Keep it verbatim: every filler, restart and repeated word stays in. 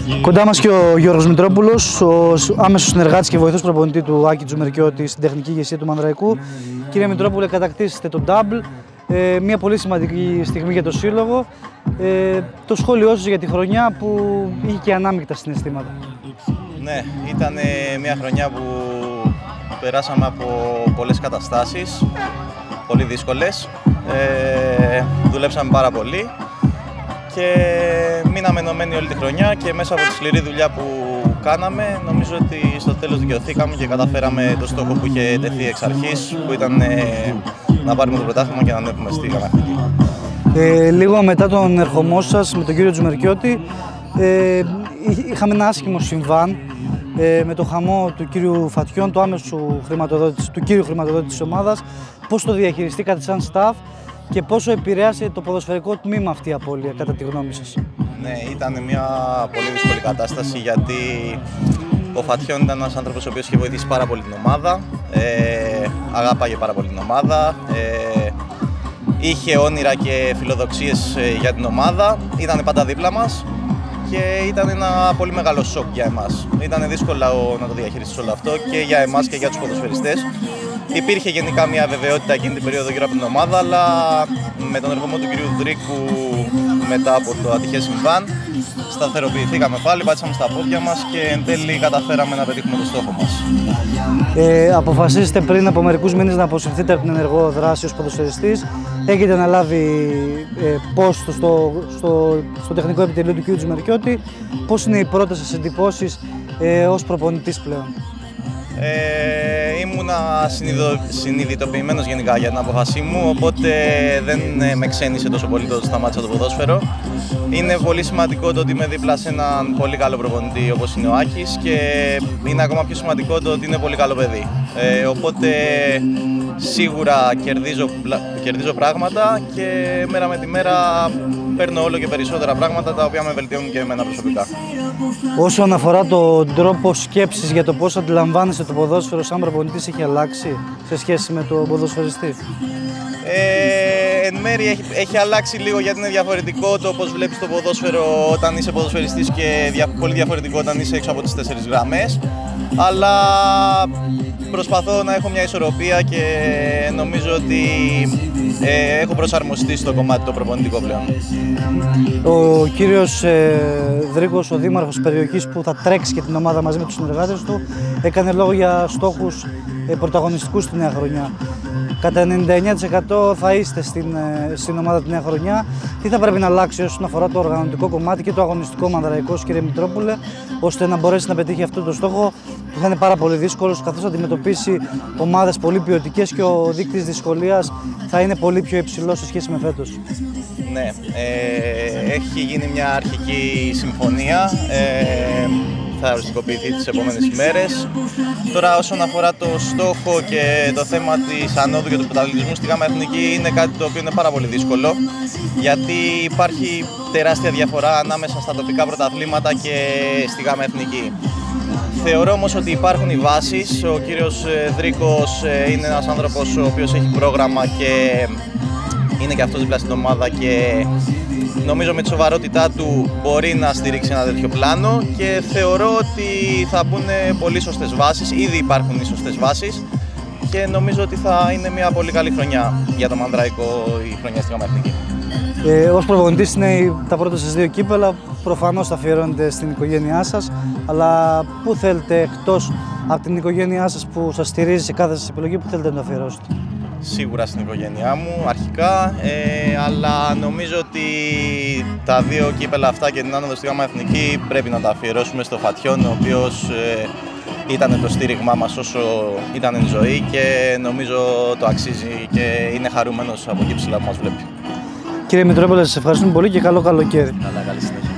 Κοντά μας και ο Γιώργος Μητρόπουλος, ο άμεσος συνεργάτης και βοηθός προπονητή του Άκη Τζουμερκιώτη στην τεχνική ηγεσία του Μανδραϊκού. Κύριε Μητρόπουλε, κατακτήσετε το double, ε, μια πολύ σημαντική στιγμή για το σύλλογο. Ε, το σχόλιο σας για τη χρονιά που είχε και ανάμεικτα συναισθήματα. Ναι, ήταν μια χρονιά που περάσαμε από πολλές καταστάσεις, πολύ δύσκολες. Ε, δουλέψαμε πάρα πολύ και μείναμε ενωμένοι όλη τη χρονιά και μέσα από τη σκληρή δουλειά που κάναμε νομίζω ότι στο τέλος δικαιωθήκαμε και καταφέραμε το στόχο που είχε τεθεί εξ αρχής, που ήταν ε, να πάρουμε το πρωτάθλημα και να ανέβουμε στη Γαλακτική. Ε, λίγο μετά τον ερχομό σας με τον κύριο Τζουμερκιώτη, ε, είχαμε ένα άσχημο συμβάν ε, με το χαμό του κύριου Φατιών, του άμεσου χρηματοδότη, του κύριου χρηματοδότη της ομάδας. Πώς το διαχειριστήκατε σαν staff και πόσο επηρέασε το ποδοσφαιρικό τμήμα αυτή η απώλεια, κατά τη γνώμη σας? Ναι, ήταν μια πολύ δύσκολη κατάσταση, γιατί ο Φατιών ήταν ένας άνθρωπος ο οποίος είχε βοηθήσει πάρα πολύ την ομάδα, ε, αγάπαγε πάρα πολύ την ομάδα, ε, είχε όνειρα και φιλοδοξίες για την ομάδα, ήταν πάντα δίπλα μας και ήταν ένα πολύ μεγάλο σοκ για εμάς. Ήταν δύσκολο να το διαχειριστείς όλο αυτό και για εμάς και για τους ποδοσφαιριστές. Υπήρχε γενικά μια βεβαιότητα εκείνη την περίοδο γύρω από την ομάδα, αλλά με τον ερχομό του κυρίου Δρίκου μετά από το ατυχές συμβάν σταθεροποιηθήκαμε πάλι, πάτησαμε στα πόδια μας και εν τέλει καταφέραμε να πετύχουμε το στόχο μας. Ε, αποφασίσετε πριν από μερικούς μήνες να αποσυρθείτε από την ενεργό δράση ως ποδοσφαιριστής. Έχετε αναλάβει ε, πόστο στο, στο, στο τεχνικό επιτελείο του κ. Τζουμερκιώτη. Πώς είναι οι πρώτες σας εντυπώσεις ε, ως προπονητής πλέον? Ε, ήμουνα συνειδητο, συνειδητοποιημένος γενικά για την απόφασή μου, οπότε δεν με ξένησε τόσο πολύ το σταμάτησα το ποδόσφαιρο. Είναι πολύ σημαντικό το ότι είμαι δίπλα σε έναν πολύ καλό προπονητή όπως είναι ο Άκης και είναι ακόμα πιο σημαντικό το ότι είναι πολύ καλό παιδί. Ε, οπότε σίγουρα κερδίζω, κερδίζω πράγματα και μέρα με τη μέρα παίρνω όλο και περισσότερα πράγματα τα οποία με βελτιώνουν και εμένα προσωπικά. Όσον αφορά τον τρόπο σκέψης για το πώς αντιλαμβάνεσαι το ποδόσφαιρο σαν προπονητής, έχει αλλάξει σε σχέση με τον ποδοσφαιριστή? Ε, εν μέρει έχει, έχει αλλάξει λίγο, γιατί είναι διαφορετικό το πώς βλέπεις το ποδόσφαιρο όταν είσαι ποδοσφαιριστής και δια, πολύ διαφορετικό όταν είσαι έξω από τις τέσσερις γραμμές. Αλλά προσπαθώ να έχω μια ισορροπία και νομίζω ότι ε, έχω προσαρμοστεί στο κομμάτι το προπονητικό πλέον. Ο κύριος ε, Δρίκος, ο δήμαρχος της περιοχής που θα τρέξει και την ομάδα μαζί με τους συνεργάτες του, έκανε λόγο για στόχους ε, πρωταγωνιστικούς στη νέα χρονιά. Κατά ενενήντα εννέα τοις εκατό θα είστε στην, ε, στην ομάδα τη νέα χρονιά. Τι θα πρέπει να αλλάξει όσον αφορά το οργανωτικό κομμάτι και το αγωνιστικό Μανδραϊκός, κύριε Μητρόπουλε, ώστε να μπορέσει να πετύχει αυτό το στόχο που θα είναι πάρα πολύ δύσκολος, καθώς θα αντιμετωπίσει ομάδες πολύ ποιοτικές και ο δείκτης δυσκολίας θα είναι πολύ πιο υψηλός σε σχέση με φέτος? Ναι, ε, έχει γίνει μια αρχική συμφωνία. Ε, θα οριστικοποιηθεί τις επόμενες ημέρες. Τώρα, όσον αφορά το στόχο και το θέμα της ανόδου και του πρωταθλητισμού στη ΓΑΜΑ Εθνική, είναι κάτι το οποίο είναι πάρα πολύ δύσκολο, γιατί υπάρχει τεράστια διαφορά ανάμεσα στα τοπικά πρωταθλήματα και στη ΓΑΜΑ Εθνική. Θεωρώ όμως ότι υπάρχουν οι βάσεις. Ο κύριος Δρίκος είναι ένας άνθρωπος ο οποίος έχει πρόγραμμα και είναι και αυτός δίπλα στην ομάδα και νομίζω με τη σοβαρότητά του μπορεί να στηρίξει ένα τέτοιο πλάνο και θεωρώ ότι θα μπουν πολύ σωστές βάσεις, ήδη υπάρχουν οι σωστές βάσεις και νομίζω ότι θα είναι μια πολύ καλή χρονιά για το Μανδραϊκό η χρονιά στη ΓΑΜΑ Εθνική. Ε, ως προπονητής είναι τα πρώτα σας δύο κύπελα, προφανώς θα αφιερώνετε στην οικογένειά σας, αλλά πού θέλετε εκτός από την οικογένειά σας που σας στηρίζει σε κάθε σας επιλογή, που θέλετε να το αφιερώσετε? Σίγουρα στην οικογένειά μου αρχικά, ε, αλλά νομίζω ότι τα δύο κύπελα αυτά και την άνοδο στη ΓΑΜΑ Εθνική πρέπει να τα αφιερώσουμε στο Φατιών, ο οποίος ε, ήταν το στήριγμά μας όσο ήταν εν ζωή και νομίζω το αξίζει και είναι χαρούμενος από εκεί ψηλά που μας βλέπει. Κύριε Μητρόπουλε, σας ευχαριστούμε πολύ και καλό καλοκαίρι. Καλά, καλή συνέχεια.